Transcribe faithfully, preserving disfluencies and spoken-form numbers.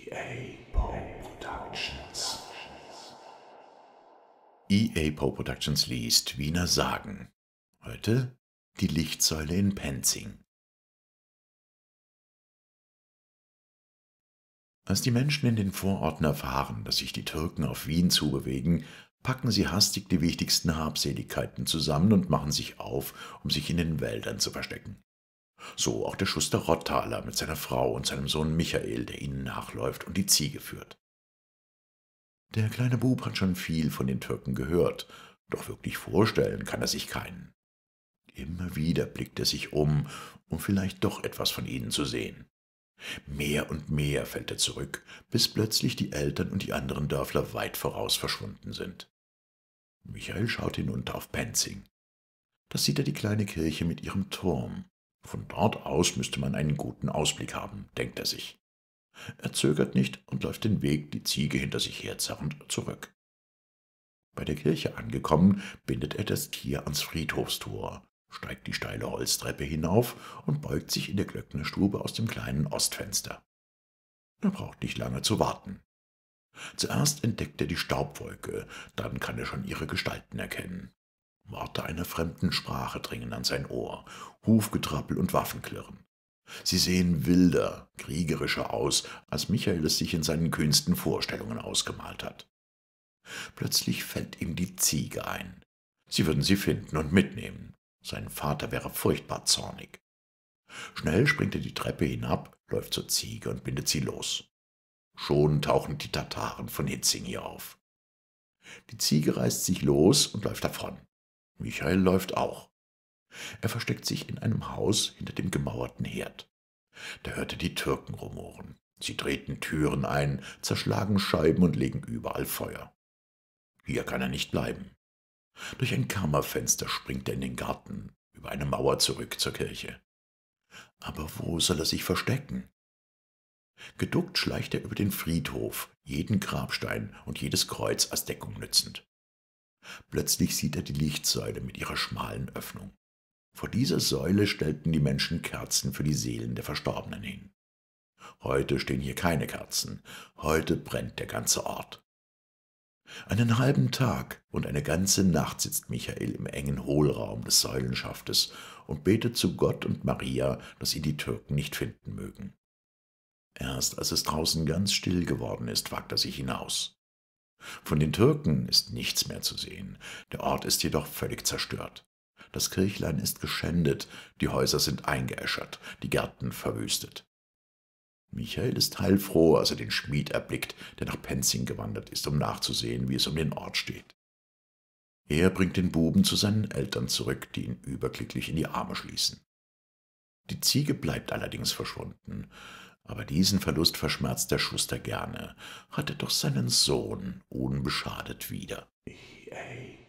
E A Poe Productions. E A Poe Productions liest Wiener Sagen. Heute die Lichtsäule in Penzing. Als die Menschen in den Vororten erfahren, dass sich die Türken auf Wien zubewegen, packen sie hastig die wichtigsten Habseligkeiten zusammen und machen sich auf, um sich in den Wäldern zu verstecken. So auch der Schuster Rotthaler mit seiner Frau und seinem Sohn Michael, der ihnen nachläuft und die Ziege führt. Der kleine Bub hat schon viel von den Türken gehört, doch wirklich vorstellen kann er sich keinen. Immer wieder blickt er sich um, um vielleicht doch etwas von ihnen zu sehen. Mehr und mehr fällt er zurück, bis plötzlich die Eltern und die anderen Dörfler weit voraus verschwunden sind. Michael schaut hinunter auf Penzing. Da sieht er die kleine Kirche mit ihrem Turm. Von dort aus müsste man einen guten Ausblick haben, denkt er sich. Er zögert nicht und läuft den Weg, die Ziege hinter sich herzerrend, zurück. Bei der Kirche angekommen, bindet er das Tier ans Friedhofstor, steigt die steile Holztreppe hinauf und beugt sich in der Glöcknerstube aus dem kleinen Ostfenster. Er braucht nicht lange zu warten. Zuerst entdeckt er die Staubwolke, dann kann er schon ihre Gestalten erkennen. Worte einer fremden Sprache dringen an sein Ohr, Hufgetrappel und Waffenklirren. Sie sehen wilder, kriegerischer aus, als Michael es sich in seinen kühnsten Vorstellungen ausgemalt hat. Plötzlich fällt ihm die Ziege ein. Sie würden sie finden und mitnehmen. Sein Vater wäre furchtbar zornig. Schnell springt er die Treppe hinab, läuft zur Ziege und bindet sie los. Schon tauchen die Tataren von Hitzingi auf. Die Ziege reißt sich los und läuft davon. Michael läuft auch. Er versteckt sich in einem Haus hinter dem gemauerten Herd. Da hört er die Türken rumoren. Sie treten Türen ein, zerschlagen Scheiben und legen überall Feuer. Hier kann er nicht bleiben. Durch ein Kammerfenster springt er in den Garten, über eine Mauer zurück zur Kirche. Aber wo soll er sich verstecken? Geduckt schleicht er über den Friedhof, jeden Grabstein und jedes Kreuz als Deckung nützend. Plötzlich sieht er die Lichtsäule mit ihrer schmalen Öffnung. Vor dieser Säule stellten die Menschen Kerzen für die Seelen der Verstorbenen hin. Heute stehen hier keine Kerzen, heute brennt der ganze Ort. Einen halben Tag und eine ganze Nacht sitzt Michael im engen Hohlraum des Säulenschaftes und betet zu Gott und Maria, dass ihn die Türken nicht finden mögen. Erst als es draußen ganz still geworden ist, wagt er sich hinaus. Von den Türken ist nichts mehr zu sehen, der Ort ist jedoch völlig zerstört. Das Kirchlein ist geschändet, die Häuser sind eingeäschert, die Gärten verwüstet. Michael ist heilfroh, als er den Schmied erblickt, der nach Penzing gewandert ist, um nachzusehen, wie es um den Ort steht. Er bringt den Buben zu seinen Eltern zurück, die ihn überglücklich in die Arme schließen. Die Ziege bleibt allerdings verschwunden, aber diesen Verlust verschmerzt der Schuster gerne, hat er doch seinen Sohn unbeschadet wieder. E A